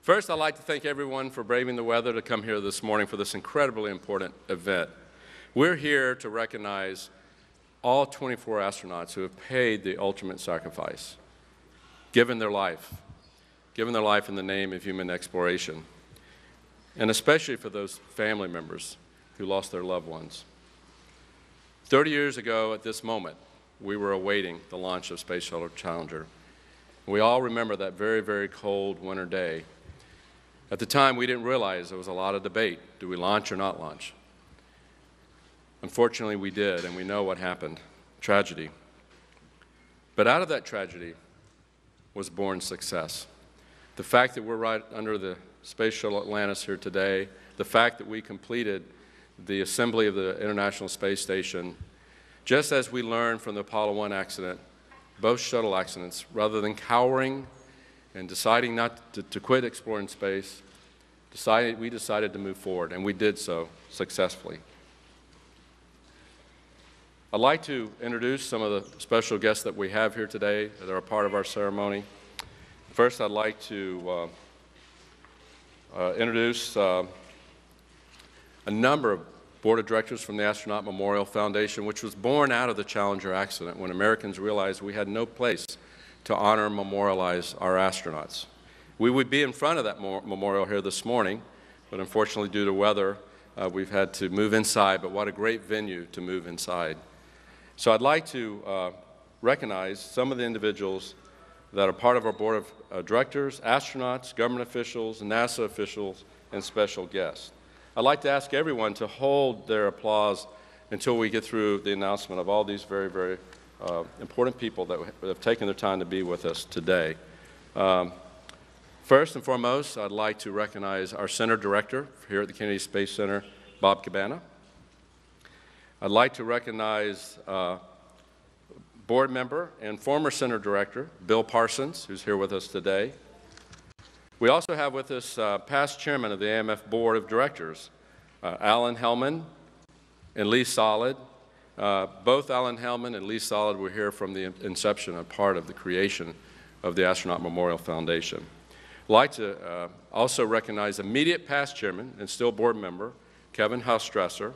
First, I'd like to thank everyone for braving the weather to come here this morning for this incredibly important event. We're here to recognize all 24 astronauts who have paid the ultimate sacrifice, given their life in the name of human exploration, and especially for those family members who lost their loved ones. 30 years ago at this moment, we were awaiting the launch of Space Shuttle Challenger. We all remember that very, very cold winter day. At the time, we didn't realize there was a lot of debate. Do we launch or not launch? Unfortunately, we did, and we know what happened. Tragedy. But out of that tragedy was born success. The fact that we're right under the Space Shuttle Atlantis here today, the fact that we completed the assembly of the International Space Station, just as we learned from the Apollo 1 accident, both shuttle accidents, rather than cowering and deciding not to quit exploring space, we decided to move forward, and we did so successfully. I'd like to introduce some of the special guests that we have here today that are a part of our ceremony. First, I'd like to introduce a number of board of directors from the Astronaut Memorial Foundation, which was born out of the Challenger accident when Americans realized we had no place to honor and memorialize our astronauts. We would be in front of that memorial here this morning, but unfortunately due to weather, we've had to move inside, but what a great venue to move inside. So I'd like to recognize some of the individuals that are part of our board of directors, astronauts, government officials, NASA officials, and special guests. I'd like to ask everyone to hold their applause until we get through the announcement of all these very, very important people that have taken their time to be with us today. First and foremost, I'd like to recognize our center director here at the Kennedy Space Center, Bob Cabana. I'd like to recognize board member and former center director, Bill Parsons, who's here with us today. We also have with us past chairman of the AMF Board of Directors, Alan Hellman and Lee Solid. Both Alan Hellman and Lee Solid were here from the inception and part of the creation of the Astronaut Memorial Foundation. I'd like to also recognize immediate past chairman and still board member, Kevin Hausstresser.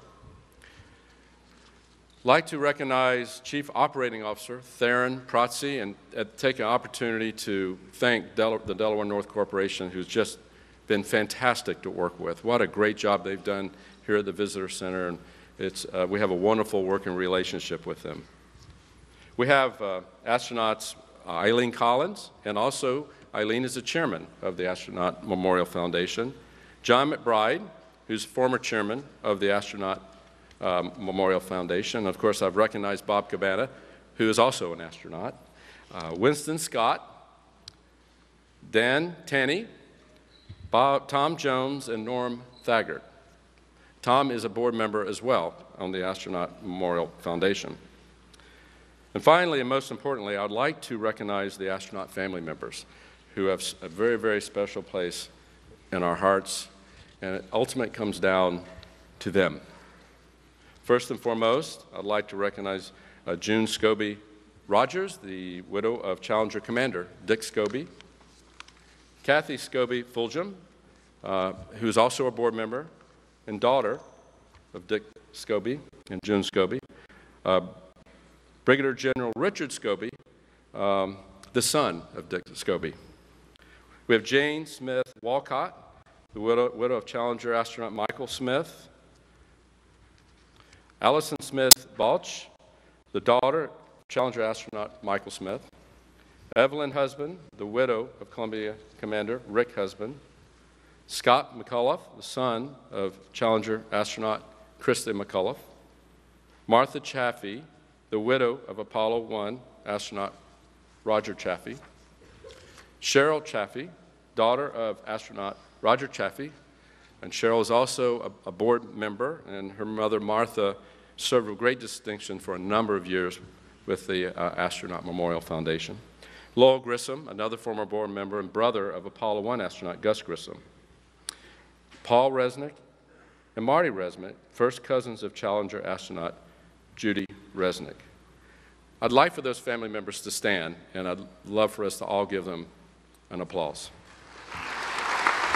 I'd like to recognize Chief Operating Officer Theron Protze and take an opportunity to thank the Delaware North Corporation, who's just been fantastic to work with. What a great job they've done here at the Visitor Center, and we have a wonderful working relationship with them. We have astronauts Eileen Collins, and also Eileen is the chairman of the Astronaut Memorial Foundation. John McBride, who's former chairman of the Astronaut Memorial Foundation. And of course, I've recognized Bob Cabana, who is also an astronaut. Winston Scott, Dan Tanney, Tom Jones, and Norm Thagard. Tom is a board member as well on the Astronaut Memorial Foundation. And finally, and most importantly, I'd like to recognize the astronaut family members who have a very, very special place in our hearts, and it ultimately comes down to them. First and foremost, I'd like to recognize June Scobie Rogers, the widow of Challenger Commander Dick Scobie, Kathy Scobie Fulgham, who is also a board member and daughter of Dick Scobie and June Scobie, Brigadier General Richard Scobie, the son of Dick Scobie. We have Jane Smith Walcott, the widow of Challenger astronaut Michael Smith, Allison Smith Balch, the daughter of Challenger astronaut Michael Smith, Evelyn Husband, the widow of Columbia Commander Rick Husband, Scott McCullough, the son of Challenger astronaut Christy McCullough, Martha Chaffee, the widow of Apollo 1 astronaut Roger Chaffee, Cheryl Chaffee, daughter of astronaut Roger Chaffee, and Cheryl is also a board member, and her mother Martha served with great distinction for a number of years with the Astronaut Memorial Foundation. Lowell Grissom, another former board member and brother of Apollo 1 astronaut Gus Grissom. Paul Resnick and Marty Resnick, first cousins of Challenger astronaut Judy Resnick. I'd like for those family members to stand, and I'd love for us to all give them an applause.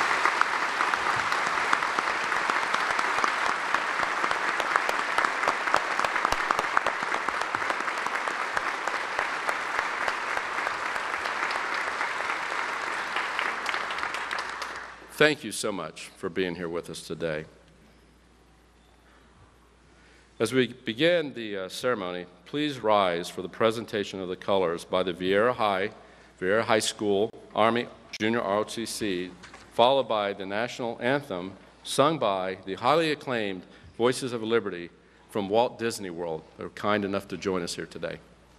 Thank you so much for being here with us today. As we begin the ceremony, please rise for the presentation of the colors by the Vieira High School Army Junior ROTC, followed by the national anthem sung by the highly acclaimed Voices of Liberty from Walt Disney World. They're kind enough to join us here today.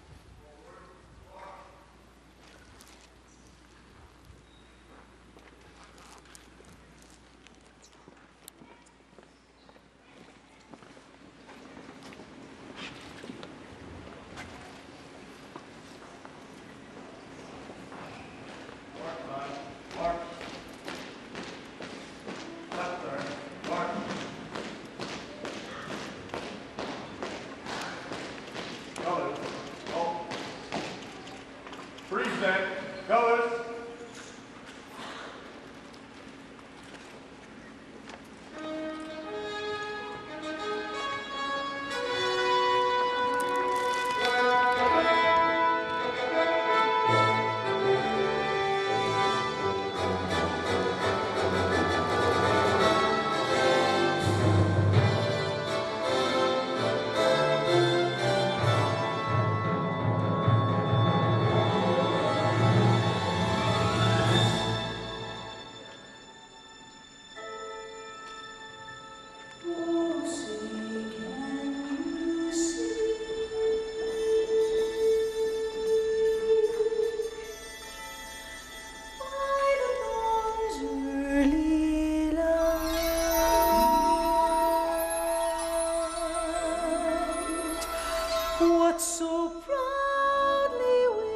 What so proudly we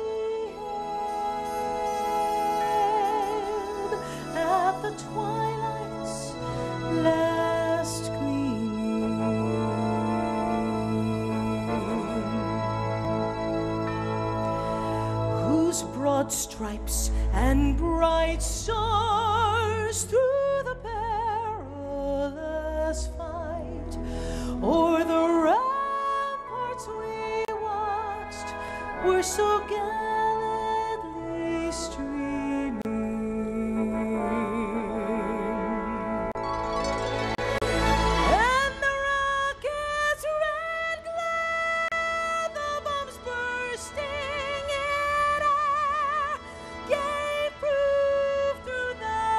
hailed at the twilight's last gleaming, whose broad stripes and bright stars through the perilous fight o'er the ramparts we watched were so gallantly streaming. And the rockets' red glare, the bombs bursting in air, gave proof through the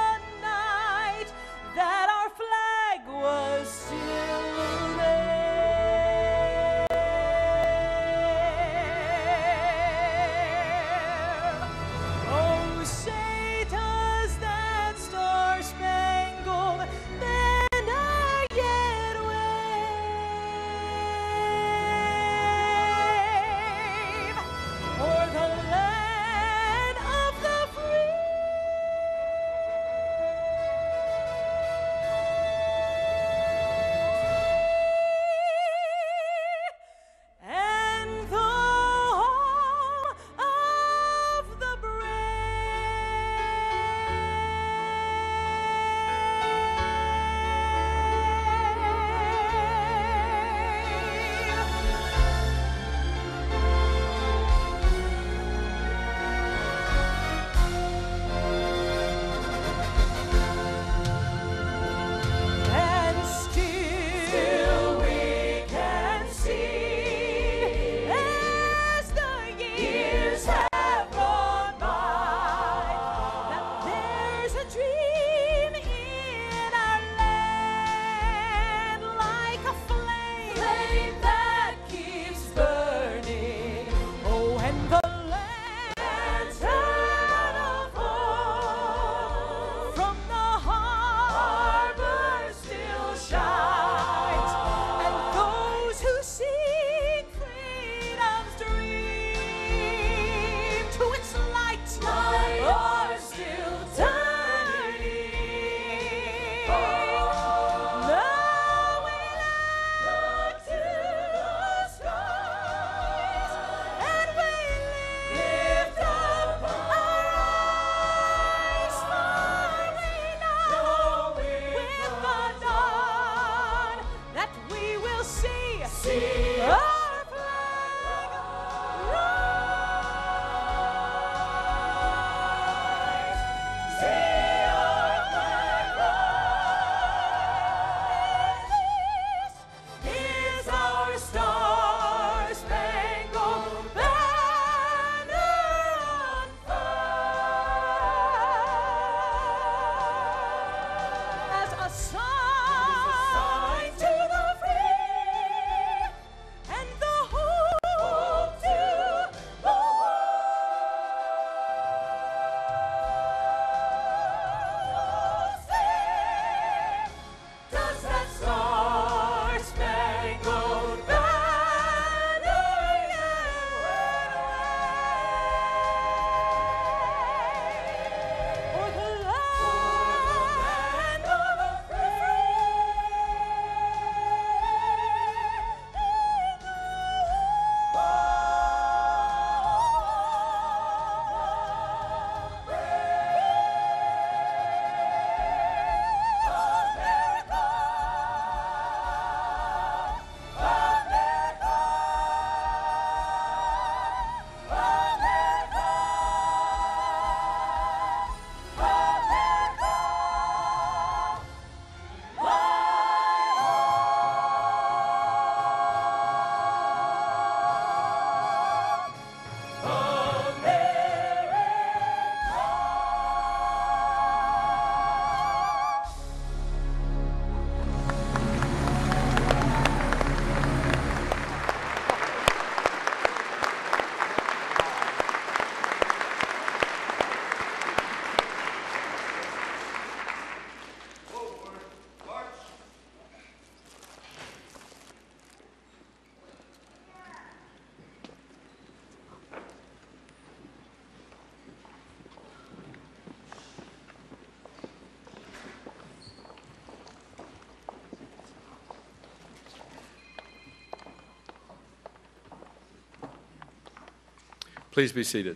Please be seated.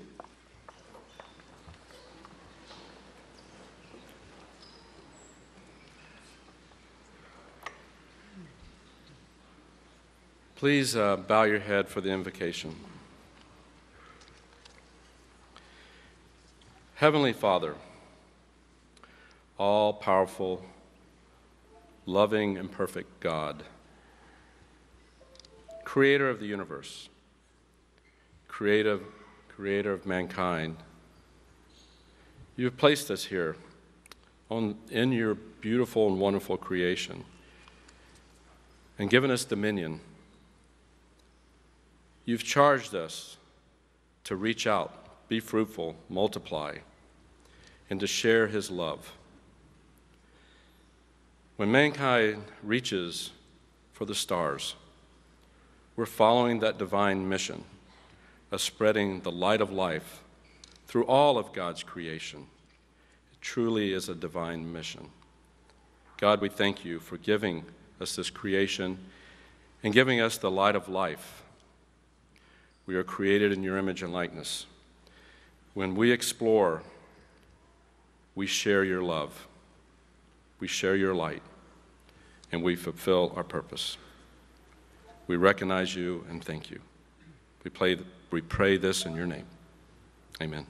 Please bow your head for the invocation. Heavenly Father, all-powerful, loving, and perfect God, creator of the universe, creator of mankind, you have placed us here in your beautiful and wonderful creation and given us dominion. You've charged us to reach out, be fruitful, multiply, and to share his love. When mankind reaches for the stars, we're following that divine mission of spreading the light of life through all of God's creation. It truly is a divine mission. God, we thank you for giving us this creation and giving us the light of life. We are created in your image and likeness. When we explore, we share your love, we share your light, and we fulfill our purpose. We recognize you and thank you. We pray this in your name. Amen.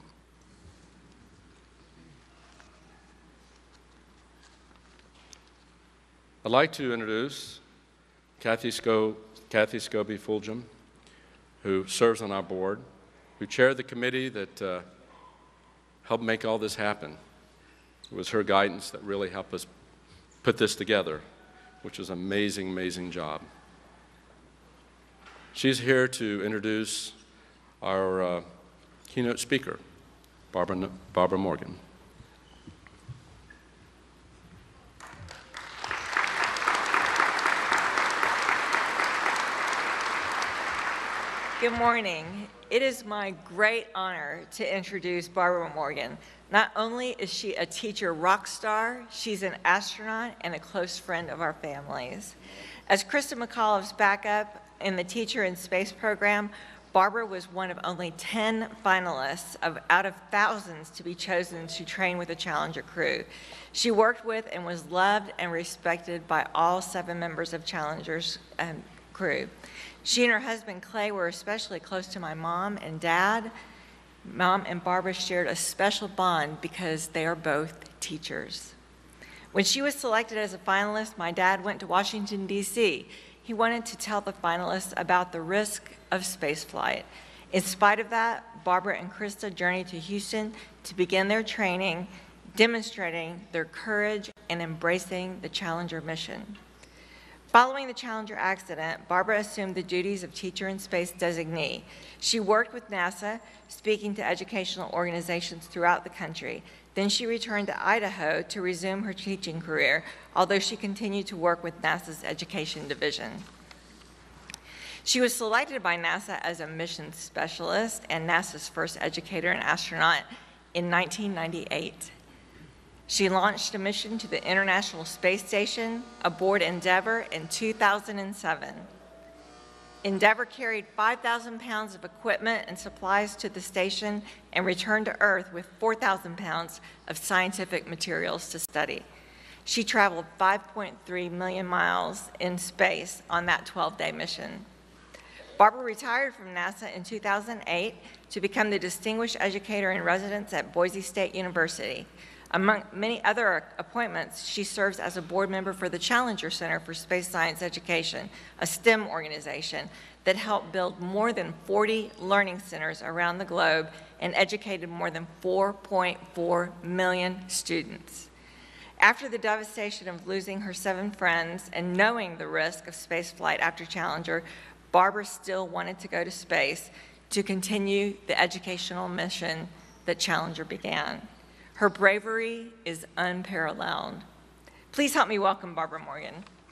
I'd like to introduce Kathy Scobie-Fulgham, who serves on our board, who chaired the committee that helped make all this happen. It was her guidance that really helped us put this together, which was an amazing, amazing job. She's here to introduce our keynote speaker, Barbara Morgan. Good morning. It is my great honor to introduce Barbara Morgan. Not only is she a teacher rock star, she's an astronaut and a close friend of our families. As Krista McAuliffe's backup in the Teacher in Space program, Barbara was one of only 10 finalists out of thousands to be chosen to train with the Challenger crew. She worked with and was loved and respected by all 7 members of Challenger's crew. She and her husband Clay were especially close to my mom and dad. Mom and Barbara shared a special bond because they are both teachers. When she was selected as a finalist, my dad went to Washington, D.C. He wanted to tell the finalists about the risk of spaceflight. In spite of that, Barbara and Krista journeyed to Houston to begin their training, demonstrating their courage and embracing the Challenger mission. Following the Challenger accident, Barbara assumed the duties of Teacher in Space designee. She worked with NASA, speaking to educational organizations throughout the country. Then she returned to Idaho to resume her teaching career, although she continued to work with NASA's Education Division. She was selected by NASA as a mission specialist and NASA's first educator and astronaut in 1998. She launched a mission to the International Space Station aboard Endeavour in 2007. Endeavour carried 5,000 pounds of equipment and supplies to the station and returned to Earth with 4,000 pounds of scientific materials to study. She traveled 5.3 million miles in space on that 12-day mission. Barbara retired from NASA in 2008 to become the Distinguished Educator in Residence at Boise State University. Among many other appointments, she serves as a board member for the Challenger Center for Space Science Education, a STEM organization that helped build more than 40 learning centers around the globe and educated more than 4.4 million students. After the devastation of losing her 7 friends and knowing the risk of spaceflight after Challenger, Barbara still wanted to go to space to continue the educational mission that Challenger began. Her bravery is unparalleled. Please help me welcome Barbara Morgan.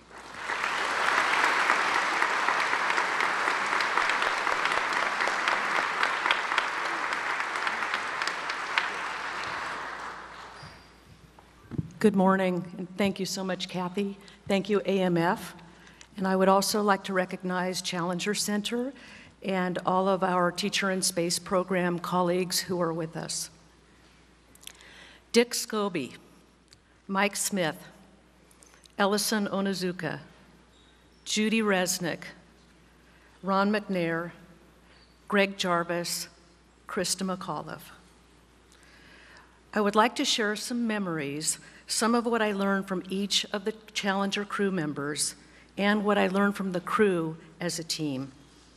Good morning, and thank you so much, Kathy. Thank you, AMF. And I would also like to recognize Challenger Center and all of our Teacher in Space program colleagues who are with us. Dick Scobie, Mike Smith, Ellison Onizuka, Judy Resnick, Ron McNair, Greg Jarvis, Krista McAuliffe. I would like to share some memories, some of what I learned from each of the Challenger crew members, and what I learned from the crew as a team.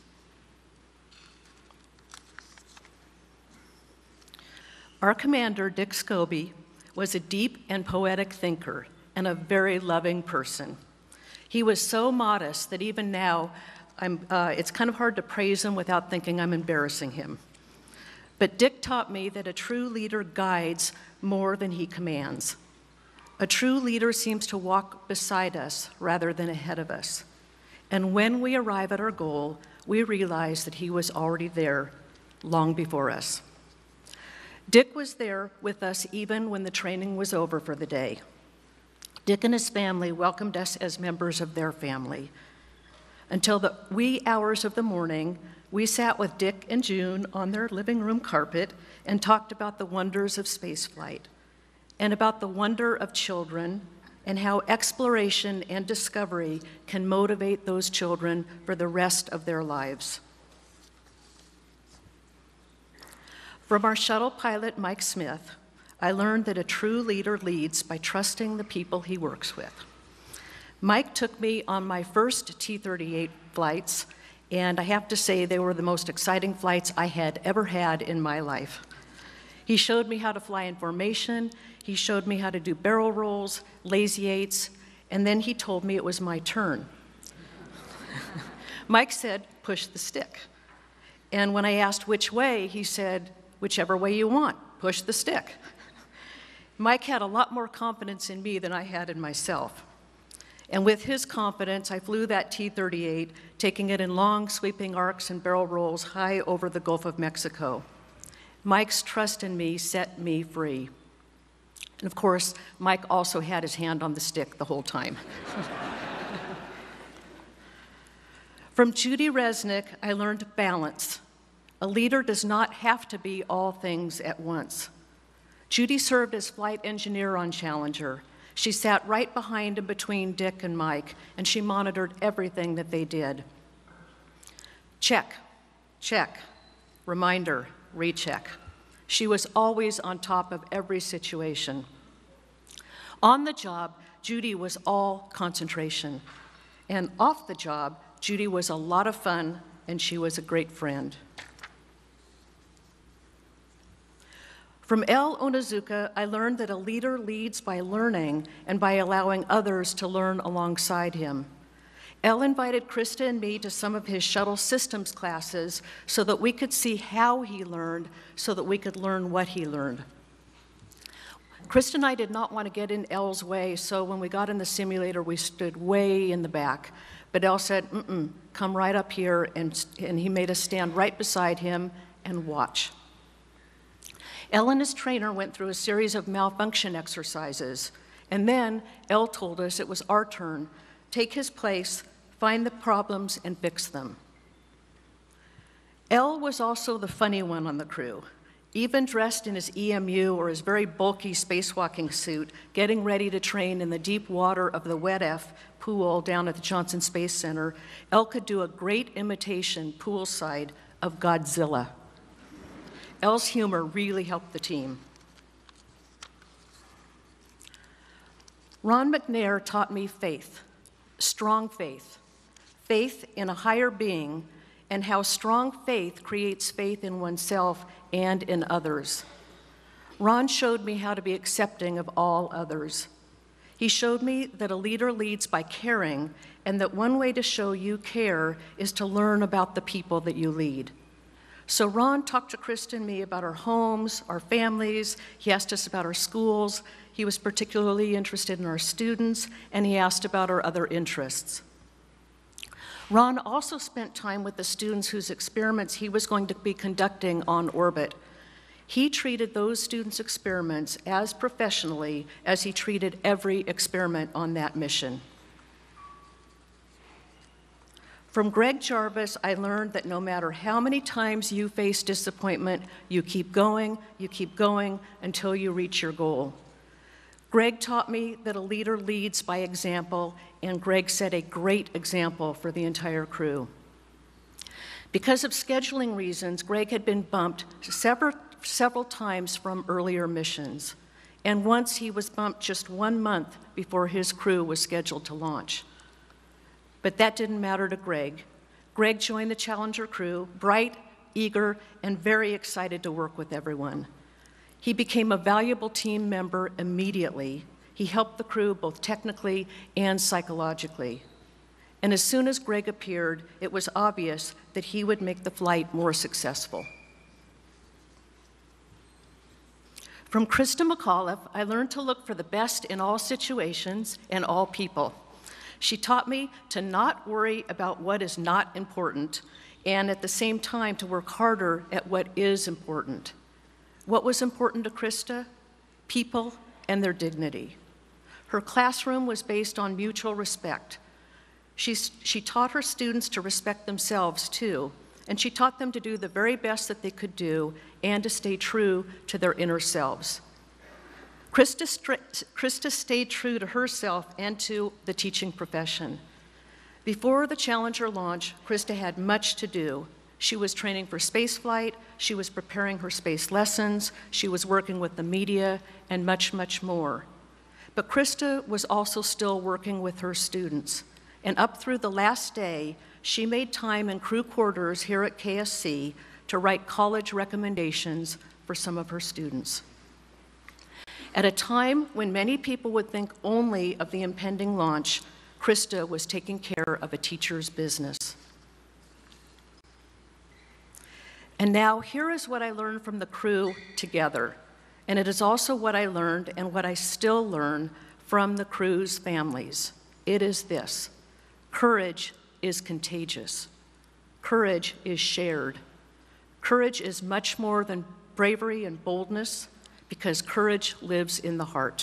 Our commander, Dick Scobie, was a deep and poetic thinker and a very loving person. He was so modest that even now, it's kind of hard to praise him without thinking I'm embarrassing him. But Dick taught me that a true leader guides more than he commands. A true leader seems to walk beside us rather than ahead of us. And when we arrive at our goal, we realize that he was already there long before us. Dick was there with us even when the training was over for the day. Dick and his family welcomed us as members of their family. Until the wee hours of the morning, we sat with Dick and June on their living room carpet and talked about the wonders of spaceflight and about the wonder of children and how exploration and discovery can motivate those children for the rest of their lives. From our shuttle pilot, Mike Smith, I learned that a true leader leads by trusting the people he works with. Mike took me on my first T-38 flights, and I have to say they were the most exciting flights I had ever had in my life. He showed me how to fly in formation, he showed me how to do barrel rolls, lazy eights, and then he told me it was my turn. Mike said, "Push the stick." And when I asked which way, he said, "Whichever way you want, push the stick." Mike had a lot more confidence in me than I had in myself. And with his confidence, I flew that T-38, taking it in long, sweeping arcs and barrel rolls high over the Gulf of Mexico. Mike's trust in me set me free. And of course, Mike also had his hand on the stick the whole time. From Judy Resnick, I learned balance. A leader does not have to be all things at once. Judy served as flight engineer on Challenger. She sat right behind and between Dick and Mike, and she monitored everything that they did. Check, check, reminder, recheck. She was always on top of every situation. On the job, Judy was all concentration. And off the job, Judy was a lot of fun, and she was a great friend. From El Onizuka, I learned that a leader leads by learning and by allowing others to learn alongside him. El invited Krista and me to some of his shuttle systems classes so that we could see how he learned, so that we could learn what he learned. Krista and I did not want to get in El's way, so when we got in the simulator, we stood way in the back. But El said, come right up here, and he made us stand right beside him and watch. El and his trainer went through a series of malfunction exercises, and then El told us it was our turn. Take his place, find the problems, and fix them. El was also the funny one on the crew. Even dressed in his EMU or his very bulky spacewalking suit, getting ready to train in the deep water of the Wet-F pool down at the Johnson Space Center, El could do a great imitation poolside of Godzilla. El's humor really helped the team. Ron McNair taught me faith, strong faith, faith in a higher being, and how strong faith creates faith in oneself and in others. Ron showed me how to be accepting of all others. He showed me that a leader leads by caring, and that one way to show you care is to learn about the people that you lead. So Ron talked to Krista and me about our homes, our families. He asked us about our schools. He was particularly interested in our students, and he asked about our other interests. Ron also spent time with the students whose experiments he was going to be conducting on orbit. He treated those students' experiments as professionally as he treated every experiment on that mission. From Greg Jarvis, I learned that no matter how many times you face disappointment, you keep going until you reach your goal. Greg taught me that a leader leads by example, and Greg set a great example for the entire crew. Because of scheduling reasons, Greg had been bumped several times from earlier missions, and once he was bumped just 1 month before his crew was scheduled to launch. But that didn't matter to Greg. Greg joined the Challenger crew, bright, eager, and very excited to work with everyone. He became a valuable team member immediately. He helped the crew both technically and psychologically. And as soon as Greg appeared, it was obvious that he would make the flight more successful. From Krista McAuliffe, I learned to look for the best in all situations and all people. She taught me to not worry about what is not important, and at the same time to work harder at what is important. What was important to Krista? People and their dignity. Her classroom was based on mutual respect. She taught her students to respect themselves too, and she taught them to do the very best that they could do and to stay true to their inner selves. Krista stayed true to herself and to the teaching profession. Before the Challenger launch, Krista had much to do. She was training for spaceflight, she was preparing her space lessons, she was working with the media, and much, much more. But Krista was also still working with her students. And up through the last day, she made time in crew quarters here at KSC to write college recommendations for some of her students. At a time when many people would think only of the impending launch, Krista was taking care of a teacher's business. And now, here is what I learned from the crew together. And it is also what I learned and what I still learn from the crew's families. It is this: courage is contagious. Courage is shared. Courage is much more than bravery and boldness, because courage lives in the heart.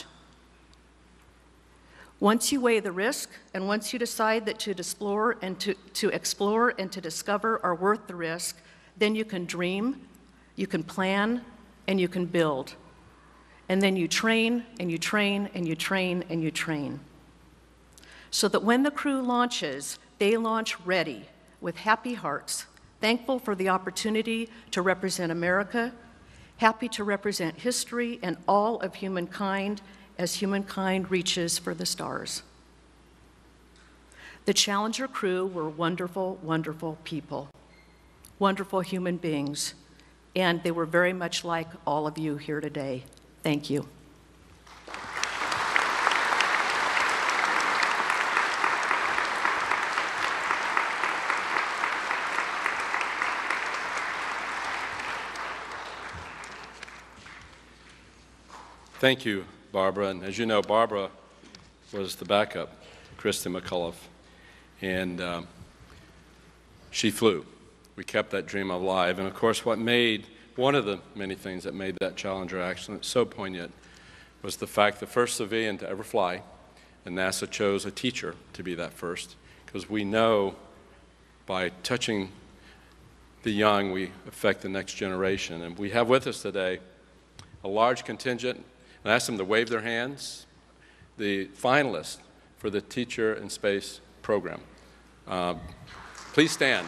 Once you weigh the risk, and once you decide that to explore and to discover are worth the risk, then you can dream, you can plan, and you can build. And then you train, and you train, and you train, and you train. So that when the crew launches, they launch ready, with happy hearts, thankful for the opportunity to represent America, happy to represent history and all of humankind as humankind reaches for the stars. The Challenger crew were wonderful, wonderful people, wonderful human beings, and they were very much like all of you here today. Thank you. Thank you, Barbara. And as you know, Barbara was the backup to Krista McAuliffe, and she flew. We kept that dream alive. And of course, one of the many things that made that Challenger accident so poignant was the fact the first civilian to ever fly, and NASA chose a teacher to be that first, because we know by touching the young, we affect the next generation. And we have with us today a large contingent, and I asked them to wave their hands, the finalists for the Teacher in Space program. Please stand.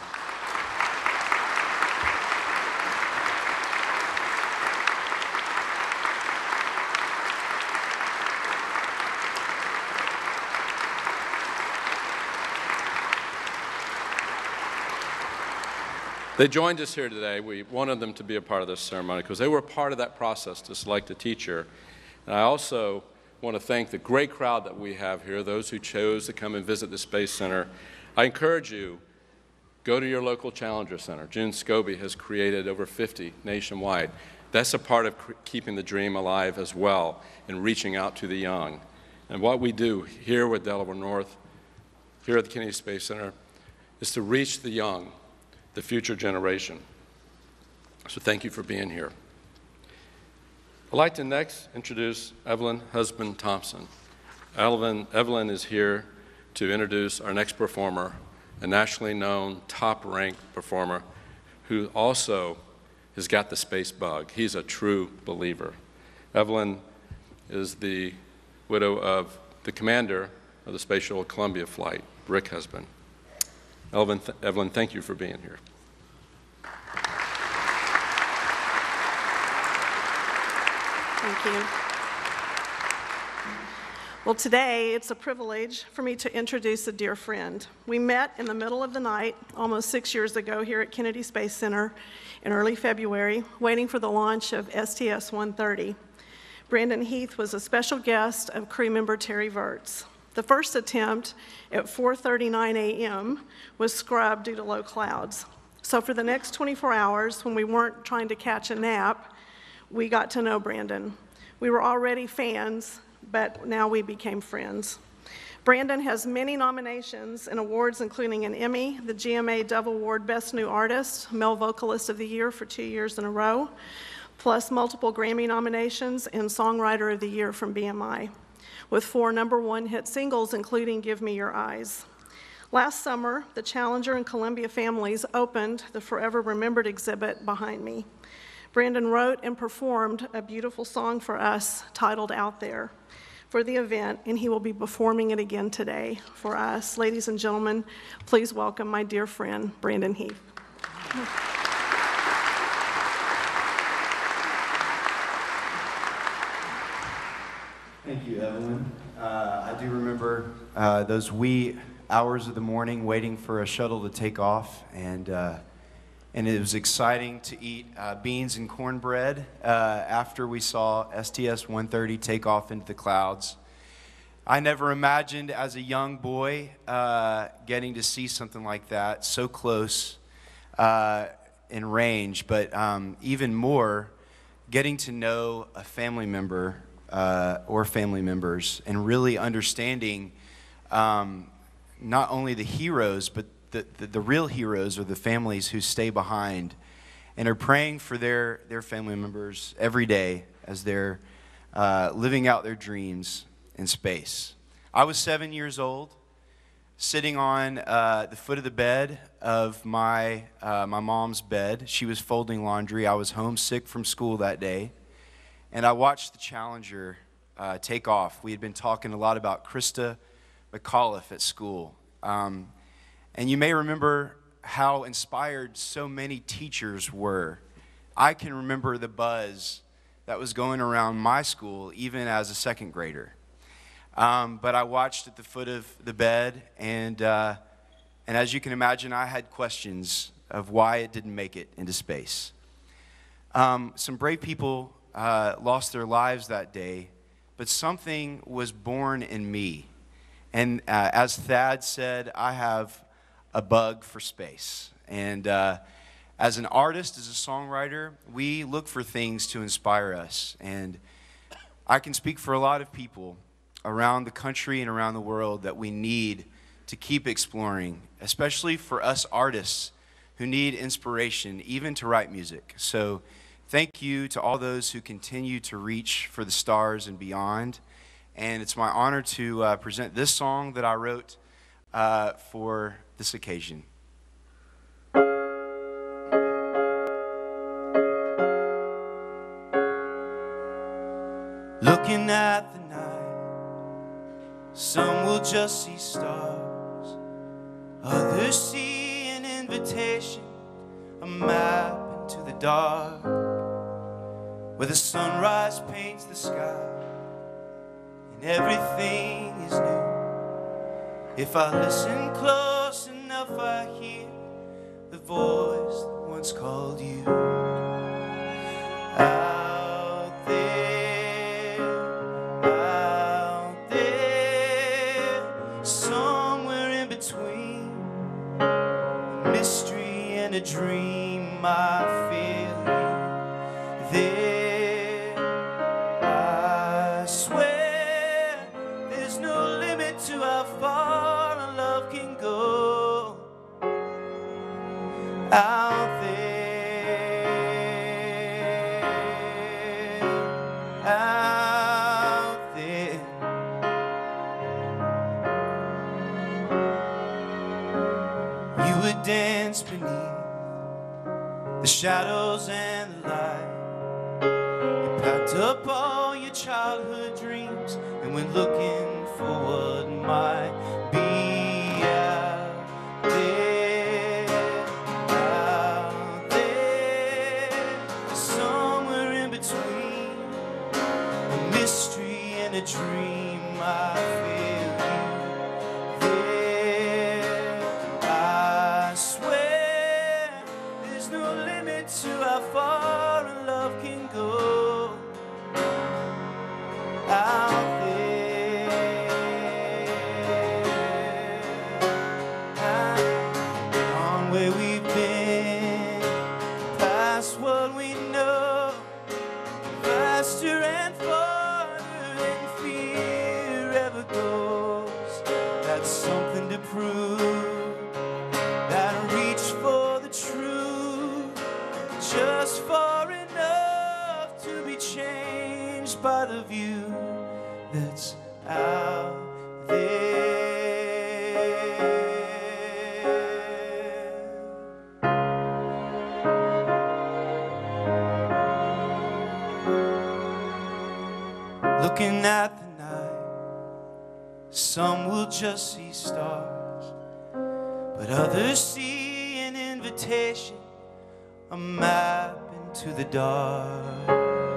They joined us here today. We wanted them to be a part of this ceremony because they were part of that process to select a teacher. And I also want to thank the great crowd that we have here, those who chose to come and visit the Space Center. I encourage you, go to your local Challenger Center. June Scobie has created over 50 nationwide. That's a part of keeping the dream alive as well and reaching out to the young. And what we do here with Delaware North, here at the Kennedy Space Center, is to reach the young, the future generation. So thank you for being here. I'd like to next introduce Evelyn Husband-Thompson. Evelyn is here to introduce our next performer, a nationally known, top-ranked performer who also has got the space bug. He's a true believer. Evelyn is the widow of the commander of the Space Shuttle Columbia flight, Rick husband. Evelyn, thank you for being here. Thank you. Well, today it's a privilege for me to introduce a dear friend. We met in the middle of the night almost 6 years ago here at Kennedy Space Center in early February, waiting for the launch of STS-130. Brandon Heath was a special guest of crew member Terry Virts. The first attempt at 4:39 a.m. was scrubbed due to low clouds. So for the next 24 hours, when we weren't trying to catch a nap, we got to know Brandon. We were already fans, but now we became friends. Brandon has many nominations and awards, including an Emmy, the GMA Dove Award Best New Artist, Male Vocalist of the Year for 2 years in a row, plus multiple Grammy nominations and Songwriter of the Year from BMI, with 4 #1 hit singles, including Give Me Your Eyes. Last summer, the Challenger and Columbia families opened the Forever Remembered exhibit behind me. Brandon wrote and performed a beautiful song for us titled Out There for the event, and he will be performing it again today for us. Ladies and gentlemen, please welcome my dear friend, Brandon Heath. Thank you, Evelyn. I do remember those wee hours of the morning waiting for a shuttle to take off, and it was exciting to eat beans and cornbread after we saw STS-130 take off into the clouds. I never imagined as a young boy getting to see something like that so close in range, but even more, getting to know a family member or family members and really understanding not only the heroes, but the real heroes are the families who stay behind and are praying for their family members every day as they're living out their dreams in space. I was 7 years old, sitting on the foot of the bed of my mom's bed. She was folding laundry. I was homesick from school that day, and I watched the Challenger take off. We had been talking a lot about Krista McAuliffe at school. And you may remember how inspired so many teachers were. I can remember the buzz that was going around my school, even as a second grader. But I watched at the foot of the bed, and as you can imagine, I had questions of why it didn't make it into space. Some brave people lost their lives that day, but something was born in me. And as Thad said, I have a bug for space. And as an artist, as a songwriter, we look for things to inspire us. And I can speak for a lot of people around the country and around the world that we need to keep exploring, especially for us artists who need inspiration, even to write music. So thank you to all those who continue to reach for the stars and beyond. And it's my honor to present this song that I wrote for this occasion. Looking at the night, some will just see stars, others see an invitation, a map into the dark, where the sunrise paints the sky and everything is new. If I listen close enough, I hear the voice that once called you. Out there, somewhere in between a mystery and a dream, I feel you there. I swear there's no limit to how far our love can go. Out there, out there. 'Cause would dance beneath the shadows and the light. You packed up all your childhood dreams and went looking for what might be out there, somewhere in between a mystery and a dream. I feel you there. I swear there's no limit to how far a love can go out there. On where we've been, past what we know, faster and farther than fear ever goes. That's something to prove, that reach for the truth, just far enough to be changed by the view that's out there. Looking at the night, some will just see stars, but others see an invitation, a map into the dark.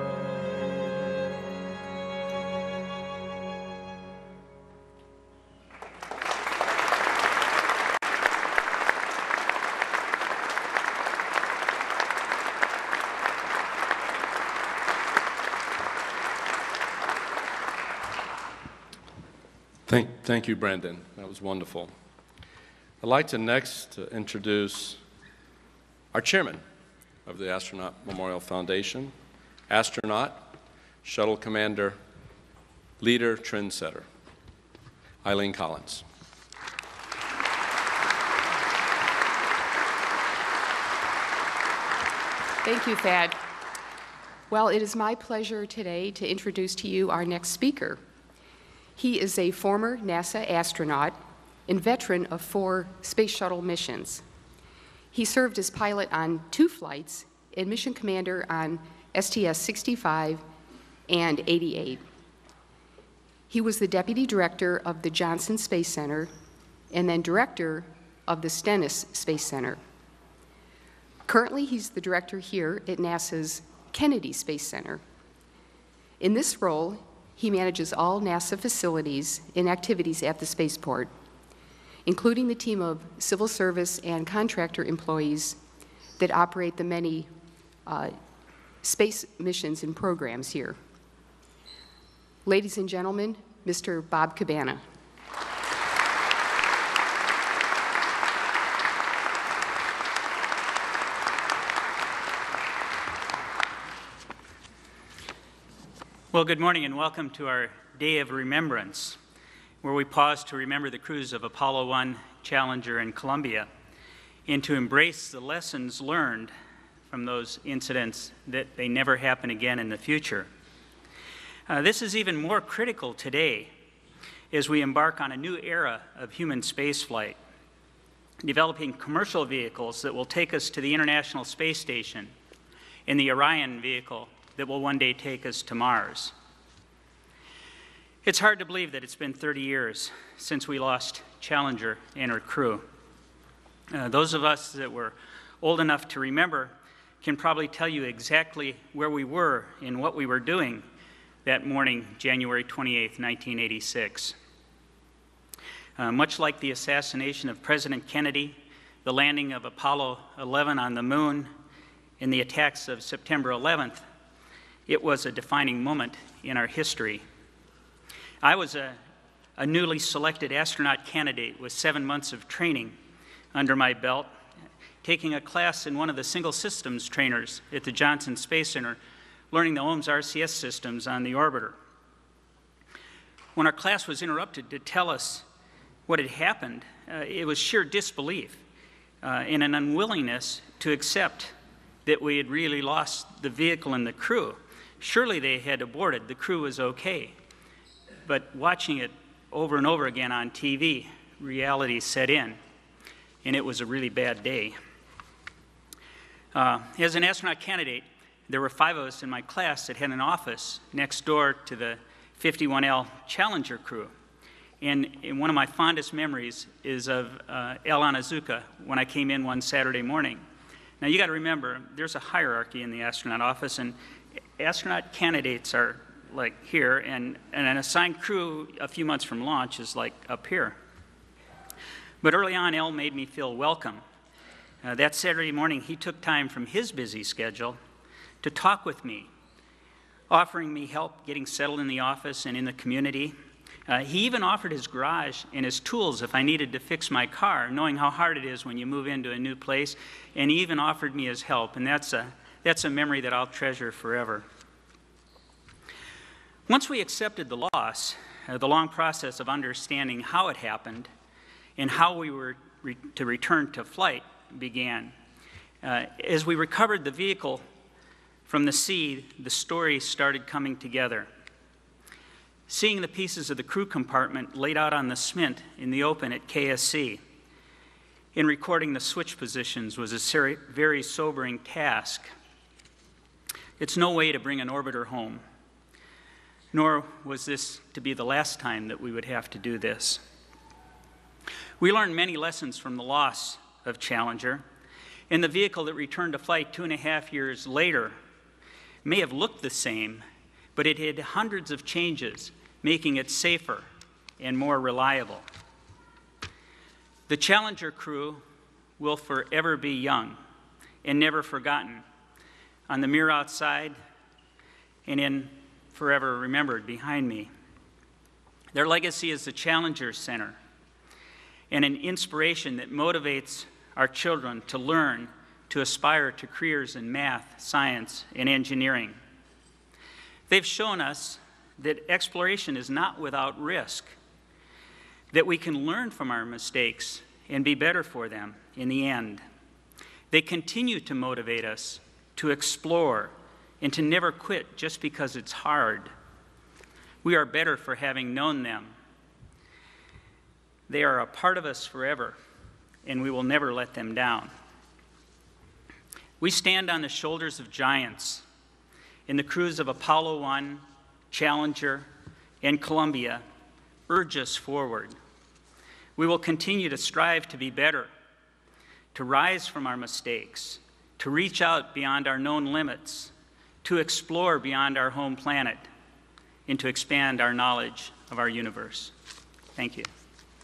Thank you, Brandon. That was wonderful. I'd like to next introduce our chairman of the Astronaut Memorial Foundation, astronaut, shuttle commander, leader, trendsetter, Eileen Collins. Thank you, Thad. Well, it is my pleasure today to introduce to you our next speaker. He is a former NASA astronaut and veteran of 4 space shuttle missions. He served as pilot on 2 flights and mission commander on STS-65 and 88. He was the deputy director of the Johnson Space Center and then director of the Stennis Space Center. Currently, he's the director here at NASA's Kennedy Space Center. In this role, he manages all NASA facilities and activities at the spaceport, including the team of civil service and contractor employees that operate the many space missions and programs here. Ladies and gentlemen, Mr. Bob Cabana. Well, good morning and welcome to our Day of Remembrance, where we pause to remember the crews of Apollo 1, Challenger, and Columbia, and to embrace the lessons learned from those incidents that they never happen again in the future. This is even more critical today as we embark on a new era of human spaceflight, developing commercial vehicles that will take us to the International Space Station and the Orion vehicle that will one day take us to Mars. It's hard to believe that it's been 30 years since we lost Challenger and her crew. Those of us that were old enough to remember can probably tell you exactly where we were and what we were doing that morning, January 28, 1986. Much like the assassination of President Kennedy, the landing of Apollo 11 on the moon, and the attacks of September 11th, it was a defining moment in our history. I was a newly selected astronaut candidate with 7 months of training under my belt, taking a class in one of the single systems trainers at the Johnson Space Center, learning the OMS RCS systems on the orbiter. When our class was interrupted to tell us what had happened, it was sheer disbelief and an unwillingness to accept that we had really lost the vehicle and the crew. Surely they had aborted, the crew was okay. But watching it over and over again on TV, reality set in. and it was a really bad day. As an astronaut candidate, there were 5 of us in my class that had an office next door to the 51L Challenger crew. And one of my fondest memories is of El Anazuka when I came in one Saturday morning. Now you got to remember, there's a hierarchy in the astronaut office, and astronaut candidates are like here, and an assigned crew a few months from launch is like up here. But early on, El made me feel welcome. That Saturday morning, he took time from his busy schedule to talk with me, offering me help getting settled in the office and in the community. He even offered his garage and his tools if I needed to fix my car, knowing how hard it is when you move into a new place. And he even offered me his help, and that's a memory that I'll treasure forever. Once we accepted the loss, the long process of understanding how it happened and how we were to return to flight began. As we recovered the vehicle from the sea, the story started coming together. Seeing the pieces of the crew compartment laid out on the smint in the open at KSC and recording the switch positions was a very sobering task. It's no way to bring an orbiter home, nor was this to be the last time that we would have to do this. We learned many lessons from the loss of Challenger, and the vehicle that returned to flight 2.5 years later may have looked the same, but it had hundreds of changes, making it safer and more reliable. The Challenger crew will forever be young and never forgotten on the mirror outside and in forever remembered behind me. Their legacy is the Challenger Center and an inspiration that motivates our children to learn, to aspire to careers in math, science, and engineering. They've shown us that exploration is not without risk, that we can learn from our mistakes and be better for them in the end. They continue to motivate us to explore and to never quit just because it's hard. We are better for having known them. They are a part of us forever, and we will never let them down. We stand on the shoulders of giants, and the crews of Apollo 1, Challenger, and Columbia urge us forward. We will continue to strive to be better, to rise from our mistakes, to reach out beyond our known limits, to explore beyond our home planet, and to expand our knowledge of our universe. Thank you.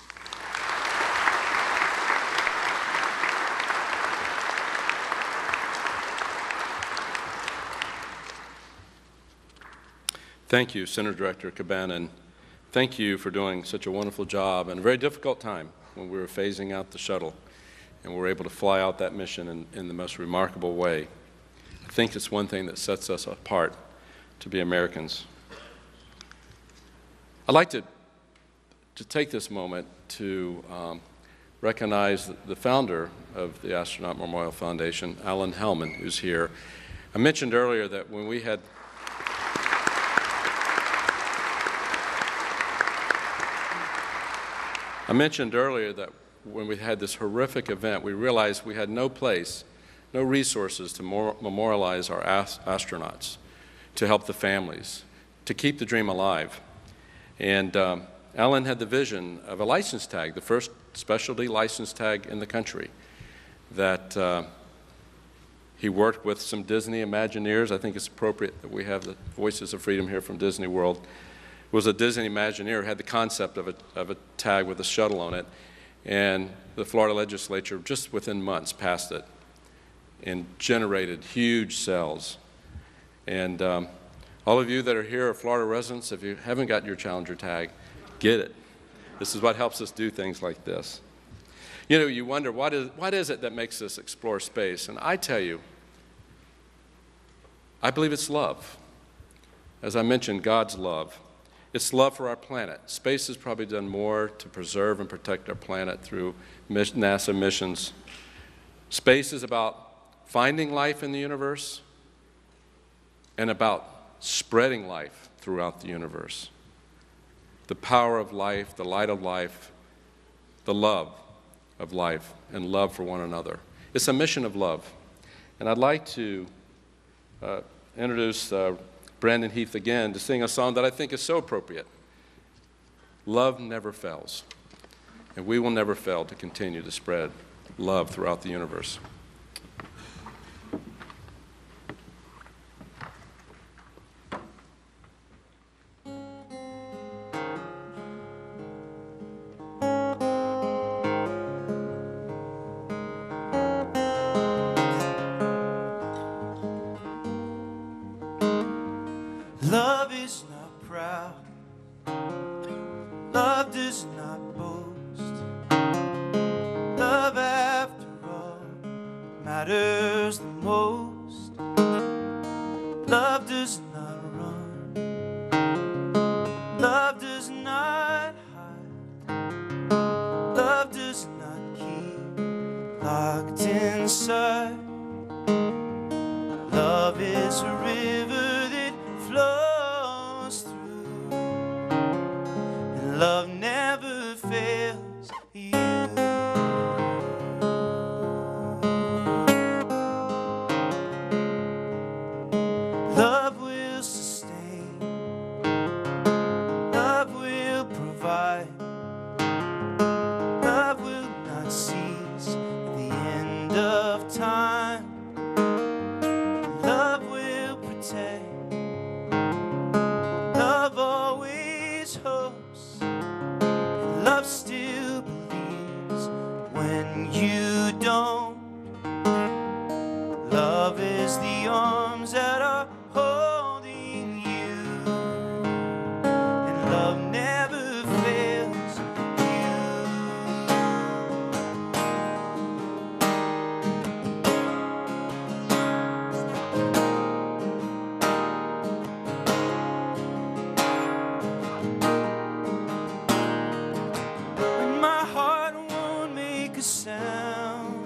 Thank you, Center Director Cabana, and thank you for doing such a wonderful job in a very difficult time when we were phasing out the shuttle and we were able to fly out that mission in the most remarkable way. I think it's one thing that sets us apart to be Americans. I'd like to take this moment to recognize the founder of the Astronaut Memorial Foundation, Alan Hellman, who's here. I mentioned earlier that when we had this horrific event, we realized we had no place, no resources to memorialize our astronauts, to help the families, to keep the dream alive. And Alan had the vision of a license tag, the first specialty license tag in the country, that he worked with some Disney Imagineers. I think it's appropriate that we have the Voices of Freedom here from Disney World. Was a Disney Imagineer, had the concept of a tag with a shuttle on it, and the Florida legislature just within months passed it and generated huge sales. And all of you that are here are Florida residents. If you haven't got your Challenger tag, get it. This is what helps us do things like this. You know, you wonder, what is it that makes us explore space? And I tell you, I believe it's love. As I mentioned, God's love. It's love for our planet. Space has probably done more to preserve and protect our planet through NASA missions. Space is about finding life in the universe and about spreading life throughout the universe. The power of life, the light of life, the love of life and love for one another. It's a mission of love. And I'd like to introduce Brandon Heath again to sing a song that I think is so appropriate. Love never fails, and we will never fail to continue to spread love throughout the universe. Love is not proud. Love does not boast. Love, after all, matters the most. Love does not run. Love does not hide. Love does not keep locked inside. Love is a river that flows through, and love never fails you. Love will sustain, love will provide, love will not cease at the end of time. Love will protect, love always hopes, and love still believes when you don't. Love is the arms that are holding you, and love never fails you. When my heart won't make a sound,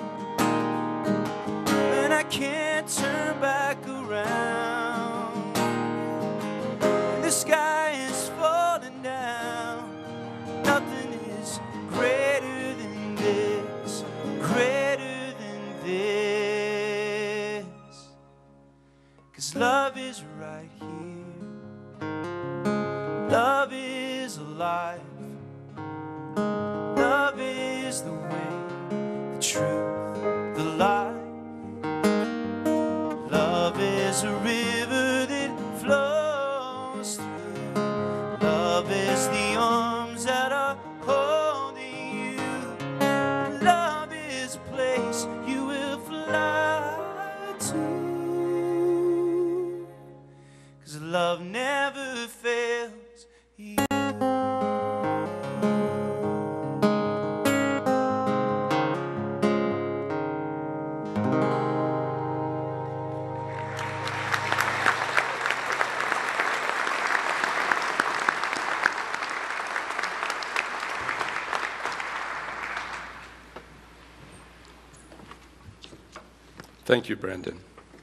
when I can't turn back around, and the sky is falling down, nothing is greater than this, greater than this. 'Cause love is right here, love is alive. Love is the way, the truth, the life. Love is a river that flows through. Love is the arms that are holding you. Love is a place you will fly to. 'Cause love never fails you. Thank you, Brandon.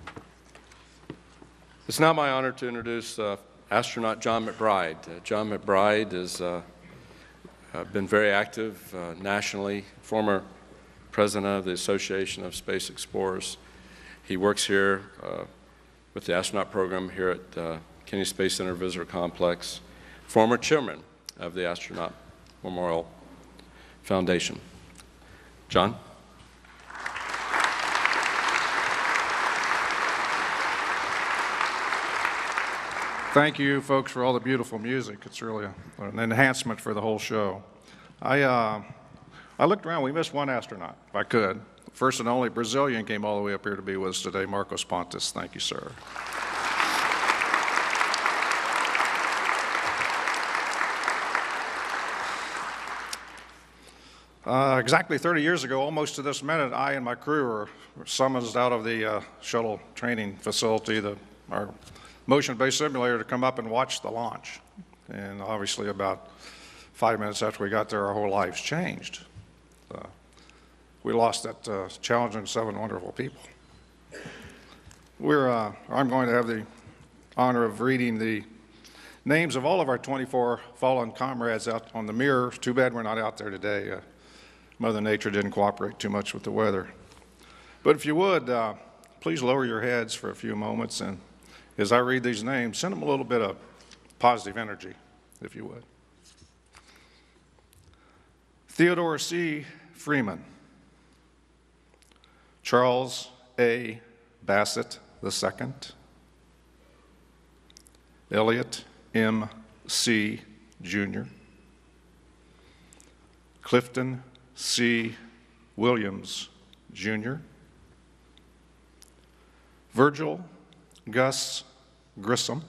It's now my honor to introduce astronaut John McBride. John McBride has been very active nationally, former president of the Association of Space Explorers. He works here with the astronaut program here at Kennedy Space Center Visitor Complex, former chairman of the Astronaut Memorial Foundation. John? Thank you, folks, for all the beautiful music. It's really an enhancement for the whole show. I looked around. We missed one astronaut, if I could. First and only Brazilian came all the way up here to be with us today, Marcos Pontes. Thank you, sir. Exactly 30 years ago, almost to this minute, I and my crew were summoned out of the shuttle training facility, our motion-based simulator, to come up and watch the launch. And obviously about 5 minutes after we got there, our whole lives changed. We lost that challenging 7 wonderful people. I'm going to have the honor of reading the names of all of our 24 fallen comrades out on the mirror. Too bad we're not out there today. Mother Nature didn't cooperate too much with the weather. But if you would, please lower your heads for a few moments, and as I read these names, send them a little bit of positive energy, if you would. Theodore C. Freeman, Charles A. Bassett II, Elliot M. C. Jr., Clifton C. Williams, Jr., Virgil Gus Grissom,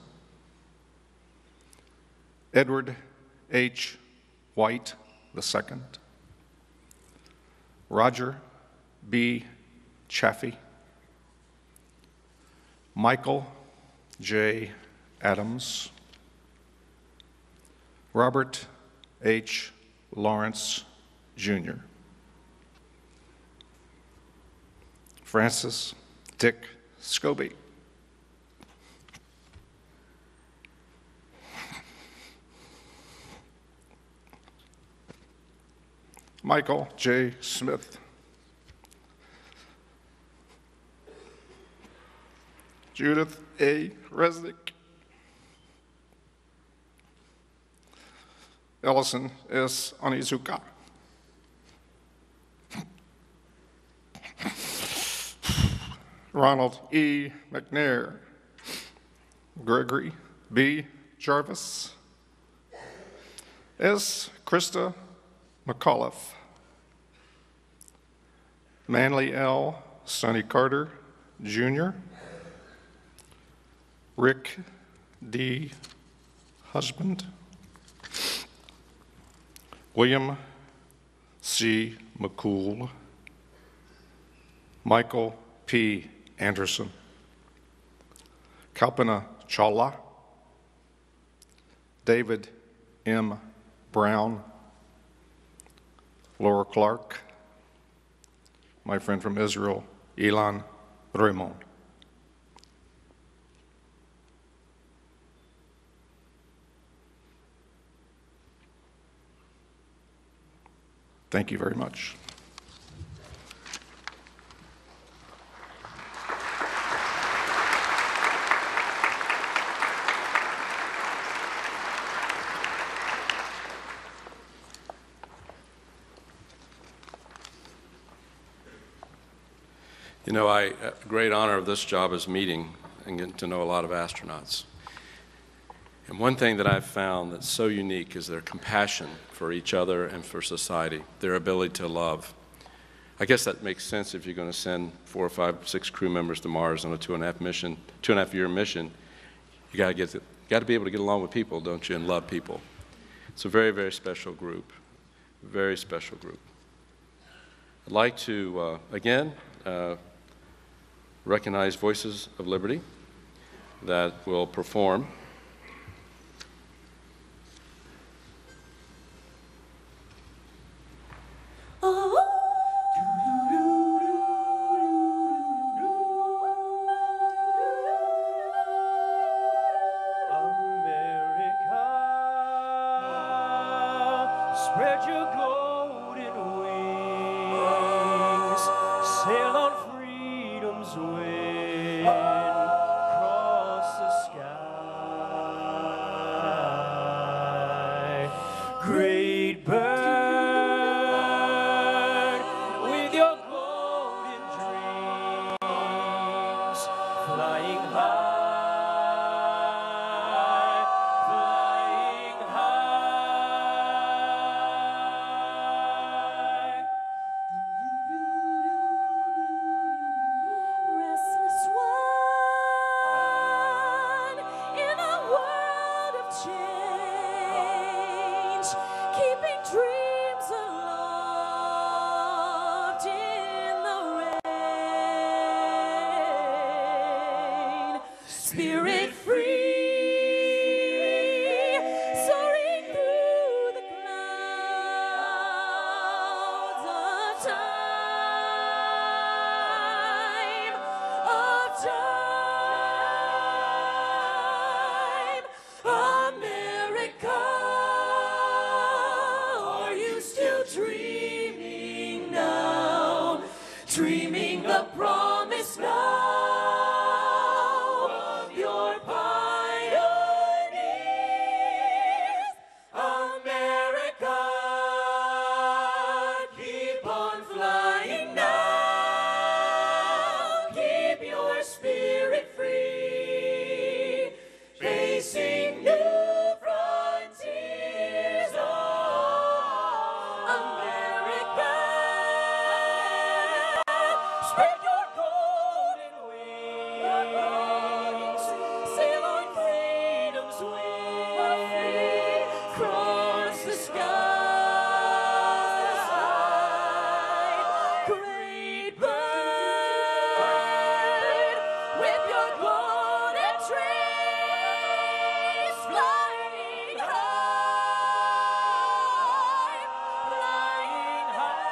Edward H. White II, Roger B. Chaffee, Michael J. Adams, Robert H. Lawrence, Jr., Francis Dick Scobie, Michael J. Smith, Judith A. Resnick, Ellison S. Onizuka, Ronald E. McNair, Gregory B. Jarvis, S. Krista McAuliffe, Manly L. Sonny Carter, Jr., Rick D. Husband, William C. McCool, Michael P. Anderson, Kalpana Chawla, David M. Brown, Laura Clark, my friend from Israel, Ilan Raymond. Thank you very much. You know, a great honor of this job is meeting and getting to know a lot of astronauts. And one thing that I've found that's so unique is their compassion for each other and for society, their ability to love. I guess that makes sense if you're going to send 4 or 5, 6 crew members to Mars on a 2.5-year mission. You got to be able to get along with people, don't you, and love people. It's a very, very special group, very special group. I'd like to, again, recognize Voices of Liberty that will perform. Spread your golden wings, sail on freedom's wind, cross the sky. Great bird, with your golden dreams, flying high. Spirit free, soaring through the clouds of time, America, are you still dreaming? dreaming the promise now of your pioneers. America, keep on flying now. Keep your spirit free, facing new frontiers. Oh, America, spread your golden wings, sail on freedom's wing, cross the sky, great bird, with your golden trace, flying high, flying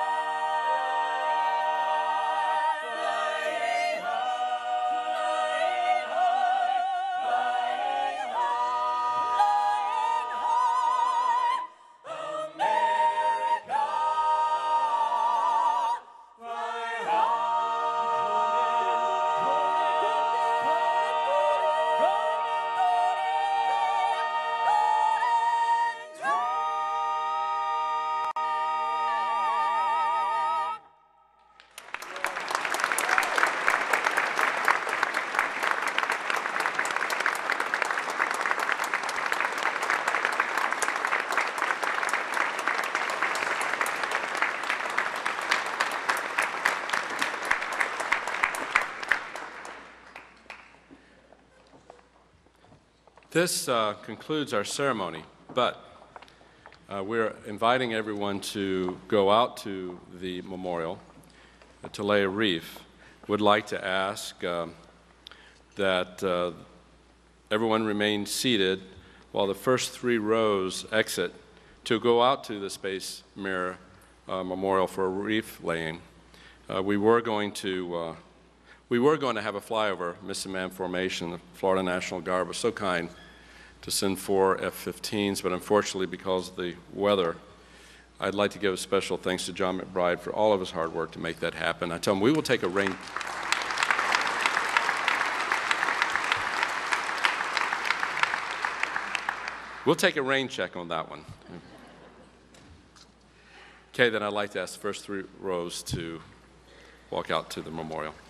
This concludes our ceremony, but we're inviting everyone to go out to the memorial to lay a wreath. Would like to ask that everyone remain seated while the first 3 rows exit to go out to the Space Mirror Memorial for a wreath laying. We were going to have a flyover. Missing Man Formation, the Florida National Guard was so kind to send 4 F-15s, but unfortunately, because of the weather, I'd like to give a special thanks to John McBride for all of his hard work to make that happen. I tell him we will take a rain. We'll take a rain check on that one. Okay, then I'd like to ask the first 3 rows to walk out to the memorial.